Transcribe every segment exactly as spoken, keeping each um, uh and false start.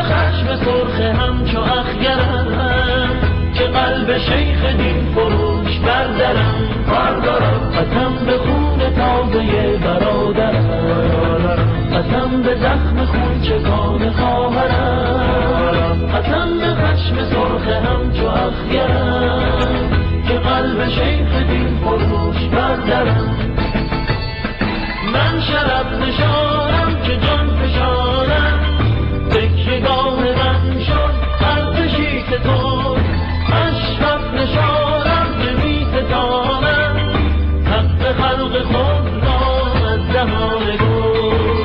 خشم سرخ همچو اخگرم که قلب شیخ دین فروش بردرم قسم به خون تازه برادرم، قسم به زخم خون چکان خواهرم، قسم به خشم سرخ همچو اخگرم که قلب شیخ دین فروش بردرم. من شرف نشانم که جان فشانم، تکیه‌گاه من شد ارتشی که تو اشرف نشانم که می ستانم حق خلق خود را از زمان گل.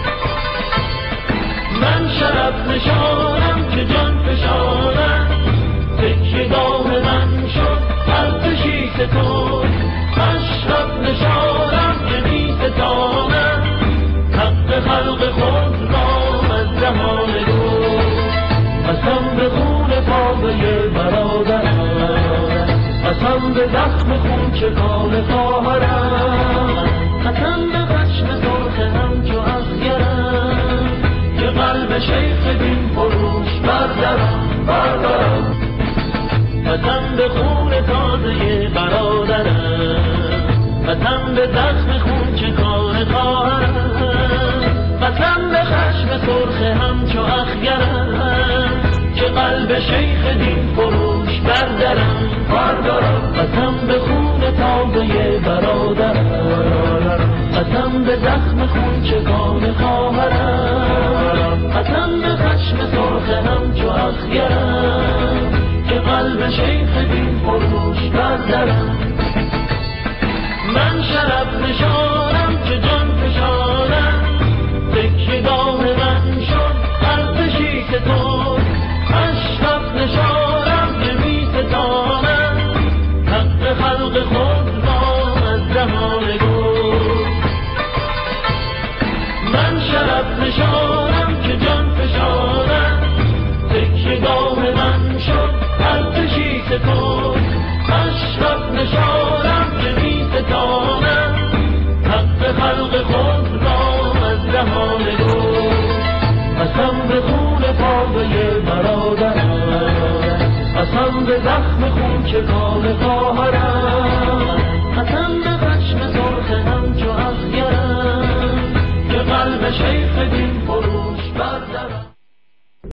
من شرف نشانم که جان فشانم، تکیه‌گاه من شد ارتشی که تو اشرف نشانم که می ستانم حق خلق خود را از زمان گل. قسم به خون تازه برادرم، قسم به زخم خون چکان خواهرم، قسم به خشم سرخ همچو اخگرم که قلب شیخ دین فروش بردرم بردرم. قسم به خون تازه برادرم، قسم به زخم خون چکان خواهرم، قسم به خشم سرخ همچو اخگرم که قلب شیخ دین فروش بردرم بردرم. قسم به خون تازه برادرم، قسم به زخم خون چکان خواهرم، قسم به خشم سرخ همچو اخگرم که قلب شیخ دین فروش بردرم. من شرف نشانم که جان فشانم، تکیه‌گاه من شد ارتشی که تو اشرف نشانم که می ستانم حق خلق خود را از زمان گل. من شرف نشانم که جان فشانم، تکیه‌گاه من شد ارتشی که تو اشرف نشانم که می ستانم حق خلق خود را از زمان گل. قسم به خون تازه برادرم، قسم به زخم خون چکان خواهرم، قسم به خشم سرخ همچو اخگرم که قلب شیخ دین فروش بردرم.